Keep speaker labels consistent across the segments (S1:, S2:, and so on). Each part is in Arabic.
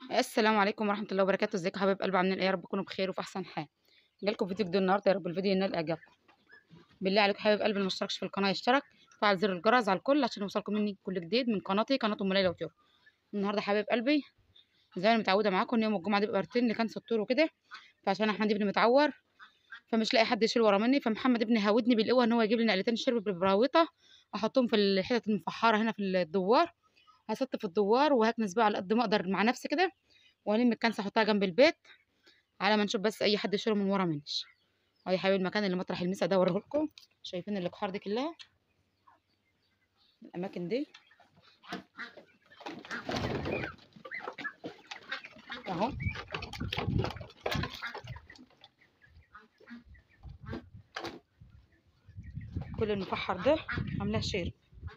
S1: السلام عليكم ورحمة الله وبركاته. ازيكم يا حبايب قلبي؟ عاملين ايه؟ يا رب تكونوا بخير وفي احسن حال. جالكم فيديو جديد النهارده، يا رب الفيديو ينال اعجابكم. بالله عليكم يا حبايب قلبي اللي ما اشتركش في القناة يشترك، وفعل زر الجرس على الكل عشان يوصلكم مني كل جديد من قناتي، قناة ام ليلى وتيرو. النهارده يا حبايب قلبي زي ما أنا متعودة معاكم ان يوم الجمعة دي بيبقى روتين اللي كان سطور وكده. فعشان احمد ابني متعور فمش لاقي حد يشيل ورا مني، فمحمد ابني هاودني بالقوة ان هو يجيب لي نقلتين شرب بالبراويطة احطهم في الحتت المفحرة هنا في الدوار. هسط في الدوار وهكنس بقى على قد ما اقدر مع نفسي كده، والم الكنسة احطها جنب البيت على ما نشوف بس اي حد يشيله من ورا منش. اهو يا حبايبي المكان اللي مطرح المسا ده اوريه لكم. شايفين الاقحار دي كلها، الاماكن دي اهو. كل المفحر ده عاملاه شير.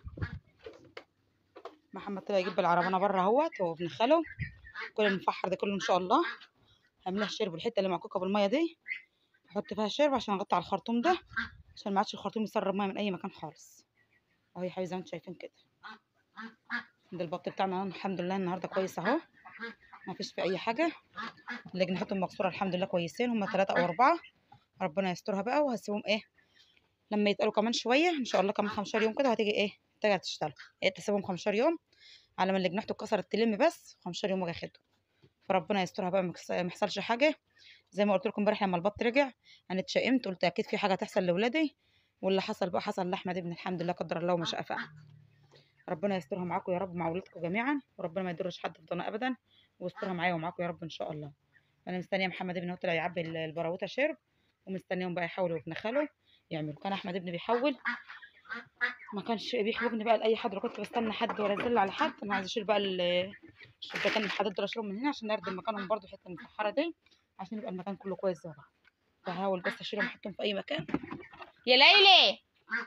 S1: محمد طلع يجيب بالعربانه بره اهوت هو ابن خاله. كل المفحر ده كله ان شاء الله عاملاه شرب. الحته اللي معكوكه بالميه دي احط فيها شرب عشان اغطي على الخرطوم ده، عشان ما عادش الخرطوم يسرب ميه من اي مكان خالص. اهو يا حبايبي زي ما انتم شايفين كده. ده البط بتاعنا الحمد لله النهارده كويس اهو، ما فيش في اي حاجه. اللي جناحتهم مكسوره الحمد لله كويسين، هم 3 أو 4. ربنا يسترها بقى، وهسيبهم ايه لما يتقلوا كمان شويه ان شاء الله، كمان 15 يوم كده هتيجي ايه ترجع تشتغل. ايه تسيبهم 15 يوم على ما اللي جناحته اتكسرت تلم، بس 15 يوم واجي اخدهم. فربنا يسترها بقى، ما يحصلش حاجه. زي ما قلت لكم امبارح لما البط رجع انا اتشائمت، قلت اكيد في حاجه هتحصل لاولادي، واللي حصل بقى حصل لاحمد ابن الحمد لله، قدر الله وما شاء فعل. ربنا يسترها معاكم يا رب، مع اولادكم جميعا، وربنا ما يضرش حد في ضنا ابدا، ويسترها معايا ومعاكم يا رب ان شاء الله. انا مستنيه محمد ابني هو طلع يعبي البراوته شرب، ومستنيهم بقى يحاولوا ابن خاله يعملوا. كان احمد ابني بيحول، ما كانش بيحوجني بقى لاي حد، ولا كنت بستنى حد ولا ازل على حد. انا عايزه اشيل بقى الشباكين الحديد دول، اشيلهم من هنا عشان نردم مكانهم برضو حته المسحره دي، عشان يبقى المكان كله كويس زي بعض. فهحاول بس اشيلهم احطهم في اي مكان. يا ليلى،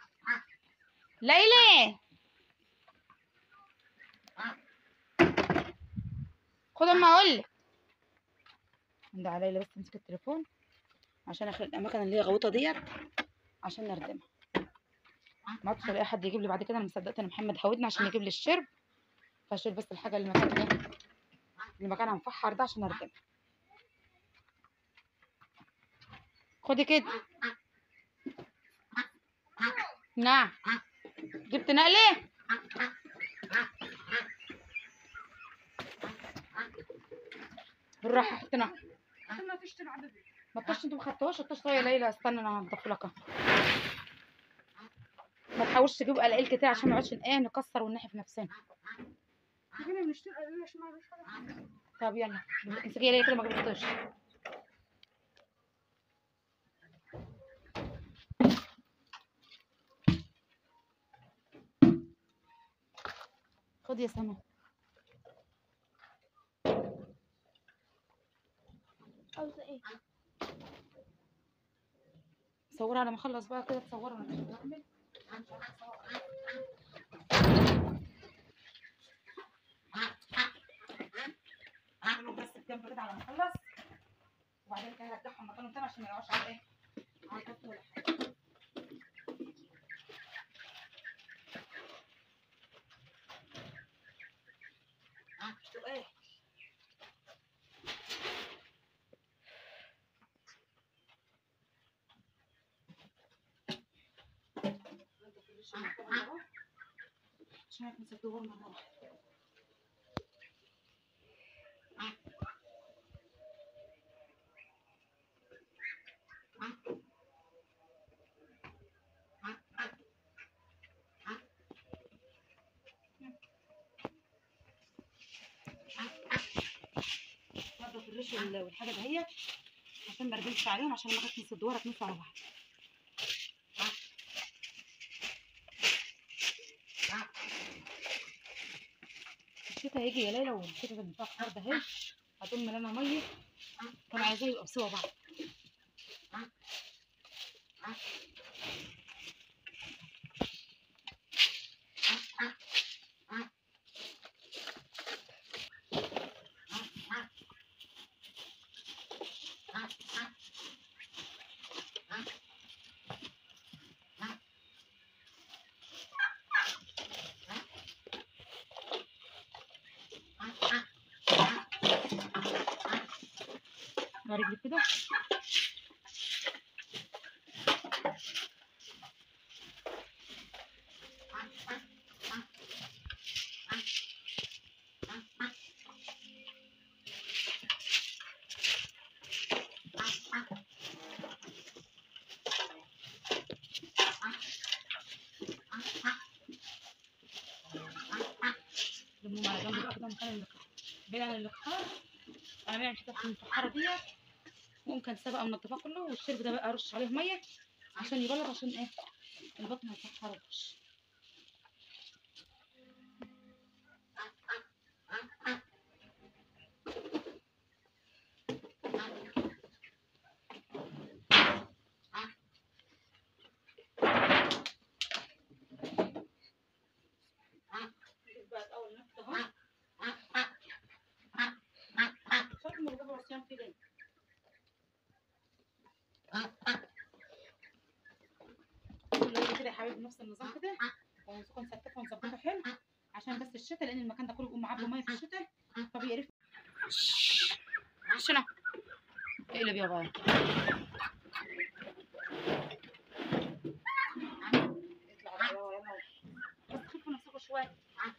S1: ليلى خد اما اقول لك. ده على ليلى بس تمسك التليفون عشان اخد الاماكن اللي هي غويطه ديت عشان نردمها. ما عادش الاقي حد يجيب لي بعد كده، انا مصدقت ان محمد هودني عشان يجيب لي الشرب. فاشيل بس الحاجه اللي مكان ايه اللي مكانها مفحر ده عشان اردمها. خدي كده. نعم. جبت نقله. بالراحه حط نقله. ما تطش انتوا ما خدتوهاش، الطش يا ليلى. استنى انا هنضف لك اهو. ما تحاولش تجيب قلقيل كتير عشان ما نقعدش ايه نكسر ونحف نفسنا. طب يلا امسكي يا ليلى كده ما جبتوش. خد يا سما. عاوزه ايه؟ صورها لما اخلص بقى كده، تصورها انا مش بعمل. اعملوا بس الجنب كده على ما اخلص، وبعدين كده هرجعهم مكانهم تاني عشان ما يقعوش على ايه على الكف ولا حاجه. ايه عشان هيك الدور مره واحده. نضف الريش والحاجه دهيت عشان ما اردمش عليهم، عشان لما اكنس الدوار اكنسه على بعض. الشتا هيجي يا ليلى، والشتا ده بتاع الحر ده اهي هتقوم ملانه ميه، فانا عايزاه يبقى بسوا بعض. رجلي كده. جبنهم على جنب بقى كده مكان اللقاح. بعيد عن اللقاح انا بعمل كده في المفحره ديت، ممكن سابقه منضفاه كله، والشرب ده بقى ارش عليه ميه عشان يبلط، عشان ايه البطن ما يتفحرش. بقى اول نفط اهو شكل ما بجيب عصيان كده. كله كده يا حبايبي نفس النظام كده، ونسيبه نستفه ونظبطه حلو عشان بس الشتاء، لان المكان ده كله بيقوم معبي ميه في الشتاء فبيقرف. شنو اقلب يا بابا، اطلع بقى يلا بس خفوا نفسكم شويه.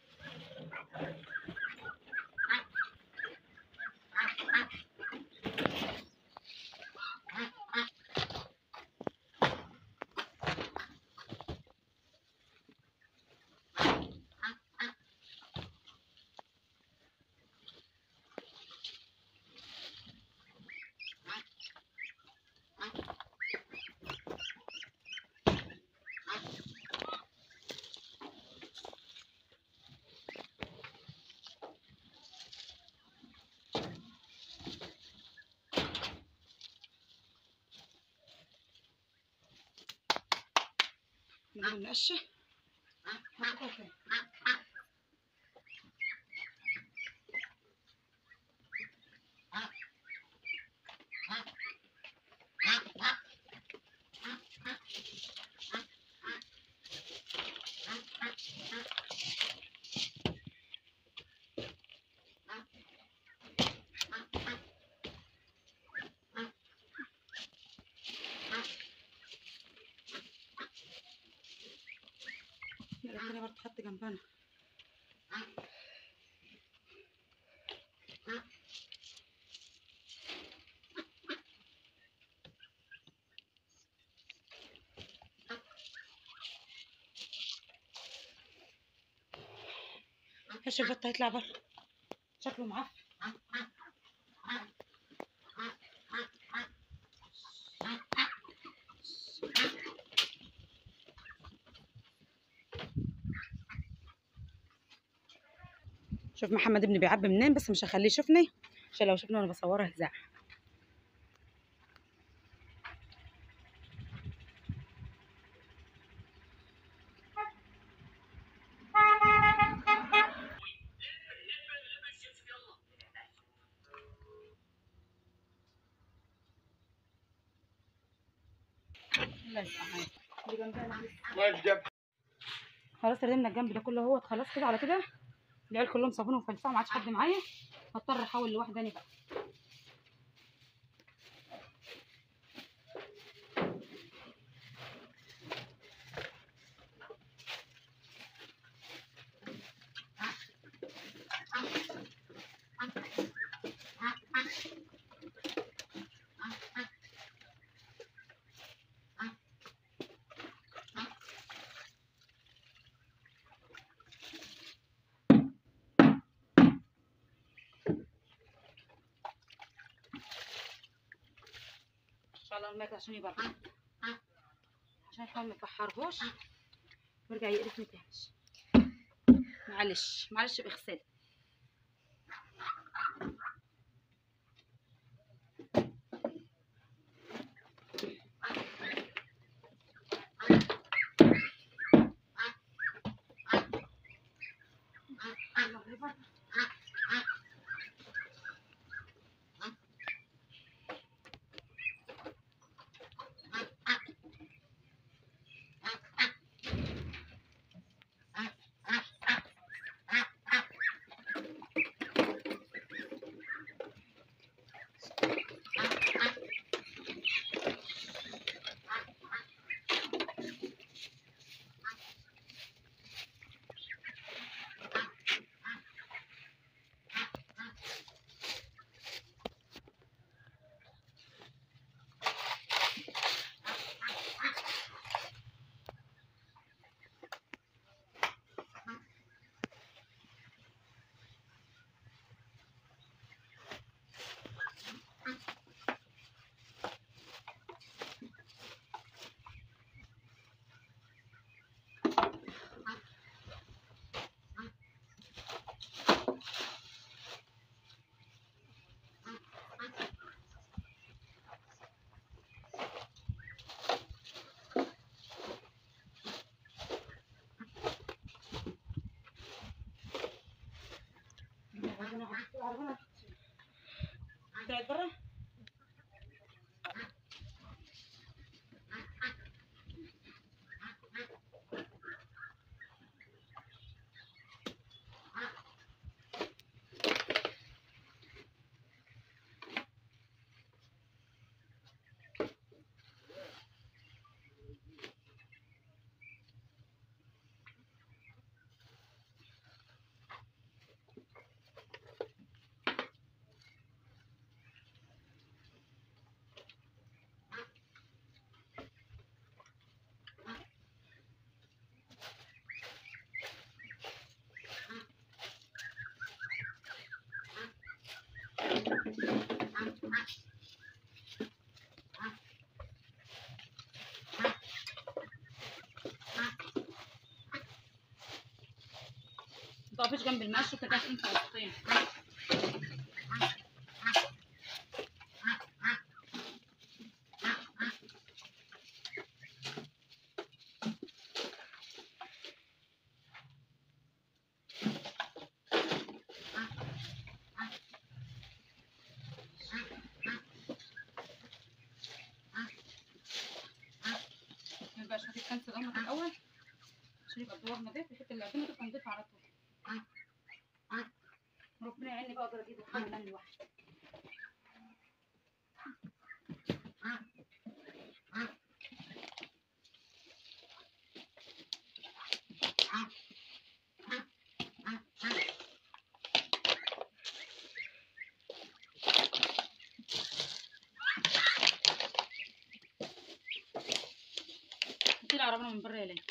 S1: نجيب النقشه نحطها كده. يلا كده برضه تحط جنبنا. هش البط هيطلع بره شكله معفن. شوف محمد ابني بيعبي منين، بس مش هخليه يشوفني عشان لو شفني وانا بصورها هزعل. الله يسامحك. اللي جنبنا خلاص ردمنا الجنب ده كله اهوت، خلاص كده على كده العيال كلهم صابون وفلفله، ما عادش حد معايا، هضطر احاول لوحداني بقى. ان شاء الله الماكل عشان يبرد، عشان يحاول ما يفحرهوش ويرجع يقرفني تاني. معلش معلش باغسال. طلعت بره. متقفيش جنب المقش وكده عشان تحطين. يبقى شوفي الكنسة الأمر الأول عشان يبقى الدوار نضيف، الحتة اللي قدامه تبقى نضيفة على طول. ربنا يعيني بقى اقدر اجيب الحمام لوحدي. هاتي العربية من بره يا ليلى.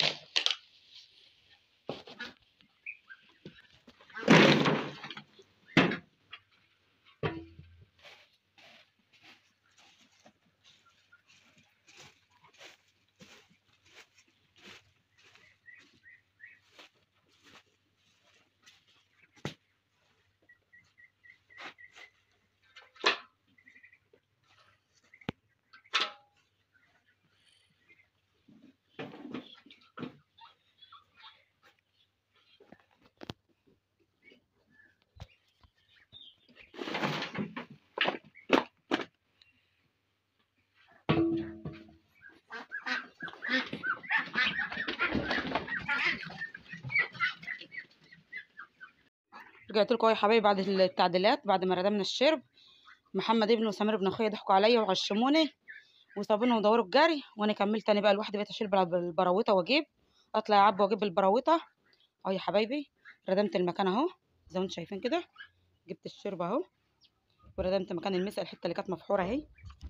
S1: رجعت لكم يا حبايبي بعد التعديلات، بعد ما ردمنا الشرب. محمد ابني وسمير ابن اخويا ضحكوا عليا وعشموني وصابوني ودوروا الجري، وانا كملت تاني بقى لوحدي. بقيت اشيل بالبراويطه واجيب، اطلع يا عب واجيب البراويطه اهو يا حبايبي. ردمت المكان اهو زي ما انتم شايفين كده، جبت الشرب اهو وردمت مكان المسق، الحته اللي كانت مفحوره اهي.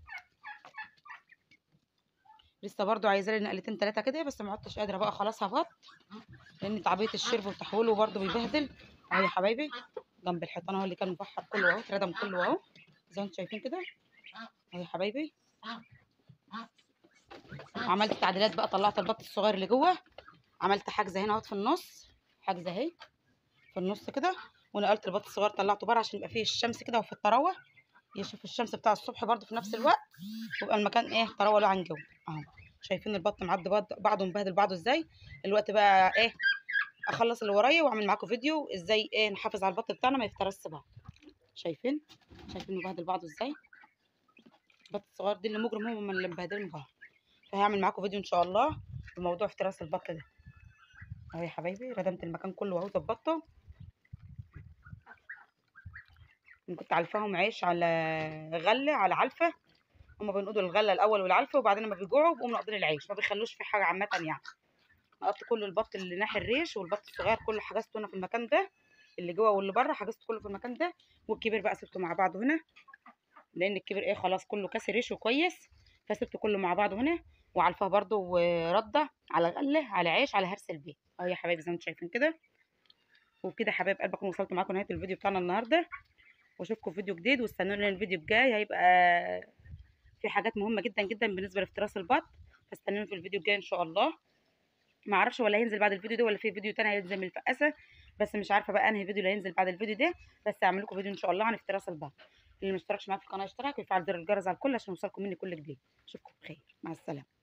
S1: لسه برضو عايزه لي نقلتين ثلاثه كده بس ما عدتش قادره بقى، خلاص هبط لان تعبيه الشرب وتحويله برضو بيبهدل اهو يا حبايبي. جنب الحيطان اهو اللي كان مفحر كله اهو اتردم كله اهو زي ما انتم شايفين كده اهو يا حبايبي. وعملت تعديلات بقى، طلعت البط الصغير اللي جوه، عملت حاجزه هنا اهوت في النص، حاجزه اهي في النص كده، ونقلت البط الصغير طلعته بره عشان يبقى فيه الشمس كده وفي الطراوه يشوف الشمس بتاع الصبح برضو في نفس الوقت، ويبقى المكان ايه طراوه له عن جو اهو. شايفين البط معدي بعضه مبهدل بعضه ازاي. الوقت بقى ايه اخلص اللي ورايا واعمل معاكم فيديو ازاي ايه نحافظ على البط بتاعنا ما يفترسش بعض. شايفين مبهدل بعضه ازاي. البط الصغير دي اللي مجرم هو من اللي مبهدلين بعض. فهعمل معاكم فيديو ان شاء الله بموضوع افتراس البط ده اهو يا حبايبي. ردمت المكان كله اهو ظبطته. كنت علفاهم عيش على غله على علفه، هما بينقضوا الغله الاول والعلفه وبعدين لما بيجوعوا بيقوموا ناقضين العيش، ما بيخلوش في حاجه عامه يعني. نقطت كل البط اللي ناحي الريش والبط الصغير كله حجزته هنا في المكان ده، اللي جوه واللي بره حجزته كله في المكان ده، والكبير بقى سبته مع بعضه هنا لان الكبير ايه خلاص كله كسر ريشه كويس، فسبته كله مع بعضه هنا. وعلفاه برده ورده على غله على عيش على هرس البيت اهو يا حبايبي زي ما انتم شايفين كده. وبكده حبايب قلبي اكون وصلت معاكم نهايه الفيديو بتاعنا النهارده، واشوفكم في فيديو جديد، واستنوني الفيديو الجاي هيبقى في حاجات مهمه جدا جدا بالنسبه لافتراس البط، فاستنوني في الفيديو الجاي ان شاء الله. ما اعرفش ولا هينزل بعد الفيديو ده ولا في فيديو تاني هينزل من الفقاسه، بس مش عارفه بقى انهي فيديو اللي هينزل بعد الفيديو ده، بس هعمل لكم فيديو ان شاء الله عن افتراس البط. اللي ما اشتركش معايا في القناه يشترك ويفعل زر الجرس على الكل عشان يوصلكم مني كل جديد. اشوفكم بخير، مع السلامه.